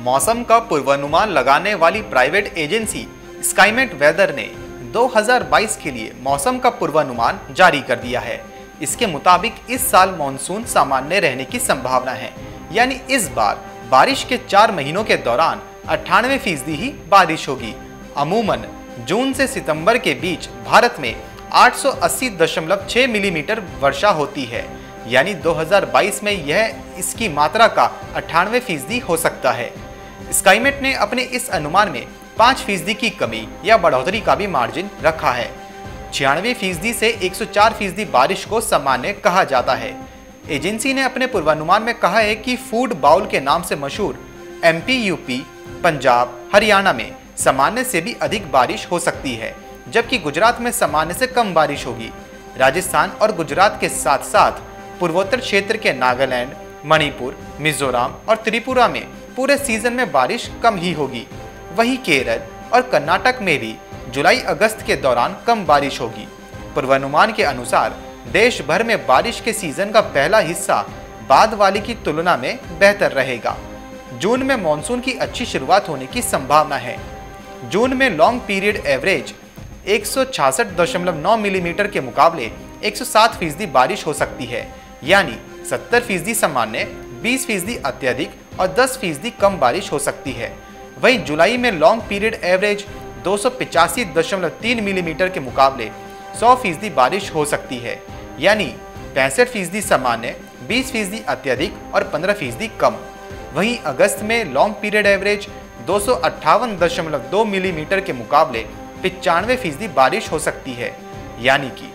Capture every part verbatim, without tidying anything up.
मौसम का पूर्वानुमान लगाने वाली प्राइवेट एजेंसी स्काईमेट वेदर ने दो हज़ार बाईस के लिए मौसम का पूर्वानुमान जारी कर दिया है। इसके मुताबिक इस साल मानसून सामान्य रहने की संभावना है, यानी इस बार बारिश के चार महीनों के दौरान अट्ठानवे फीसदी ही बारिश होगी। अमूमन जून से सितंबर के बीच भारत में आठ सौ अस्सी दशमलव छह मिलीमीटर वर्षा होती है, यानी दो हज़ार बाईस में यह इसकी मात्रा का अट्ठानवे फीसदी हो सकता है। स्काईमेट ने अपने इस अनुमान में पाँच फीसदी की कमी या बढ़ोतरी का भी मार्जिन रखा है। छियानवे फीसदी से एक सौ चार फीसदी बारिश को सामान्य कहा जाता है। एजेंसी ने अपने पूर्वानुमान में कहा है कि फूड बाउल के नाम से मशहूर एमपी, यूपी, पंजाब, हरियाणा में सामान्य से भी अधिक बारिश हो सकती है, जबकि गुजरात में सामान्य से कम बारिश होगी। राजस्थान और गुजरात के साथ साथ पूर्वोत्तर क्षेत्र के नागालैंड, मणिपुर, मिजोरम और त्रिपुरा में पूरे सीजन में बारिश कम ही होगी। वहीं केरल और कर्नाटक में भी जुलाई अगस्त के दौरान कम बारिश होगी। पूर्वानुमान के अनुसार देश भर में बारिश के सीजन का पहला हिस्सा बाद वाले की तुलना में बेहतर रहेगा। जून में मानसून की अच्छी शुरुआत होने की संभावना है। जून में लॉन्ग पीरियड एवरेज एक सौ छियासठ दशमलव नौ मिलीमीटर के मुकाबले एक सौ सात फीसदी बारिश हो सकती है, यानी सत्तर फीसदी सामान्य, बीस फीसदी अत्यधिक और दस फीसदी कम बारिश हो सकती है। वहीं जुलाई में लॉन्ग पीरियड एवरेज दो सौ पिचासी दशमलव तीन मिलीमीटर के मुकाबले सौ फीसदी बारिश हो सकती है, यानी पैंसठ फीसदी सामान्य, बीस फीसदी अत्यधिक और पंद्रह फीसदी कम। वहीं अगस्त में लॉन्ग पीरियड एवरेज दो सौ अट्ठावन दशमलव दो मिलीमीटर के मुकाबले पचानवे फीसदी बारिश हो सकती है, यानी कि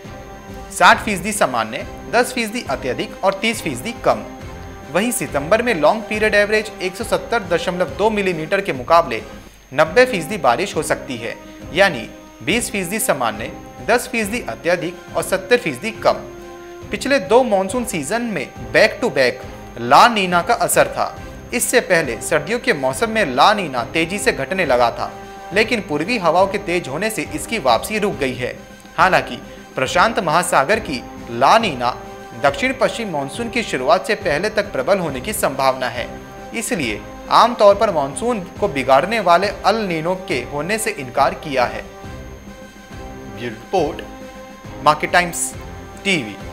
साठ फीसदी सामान्य, दस फीसदी अत्यधिक और तीस फीसदी कम। वहीं सितंबर में लॉन्ग पीरियड एवरेज एक सौ सत्तर दशमलव दो मिलीमीटर के मुकाबले नब्बे फीसदी बारिश हो सकती है, यानी बीस फीसदी सामान्य, दस फीसदी अत्यधिक और सत्तर फीसदी कम। पिछले दो मानसून सीजन में back to back La Nina का असर था। इससे पहले सर्दियों के मौसम में ला नीना तेजी से घटने लगा था, लेकिन पूर्वी हवाओं के तेज होने से इसकी वापसी रुक गई है। हालांकि प्रशांत महासागर की ला नीना दक्षिण पश्चिम मानसून की शुरुआत से पहले तक प्रबल होने की संभावना है, इसलिए आमतौर पर मानसून को बिगाड़ने वाले अल नीनो के होने से इनकार किया है। Bureau report, Market Times TV.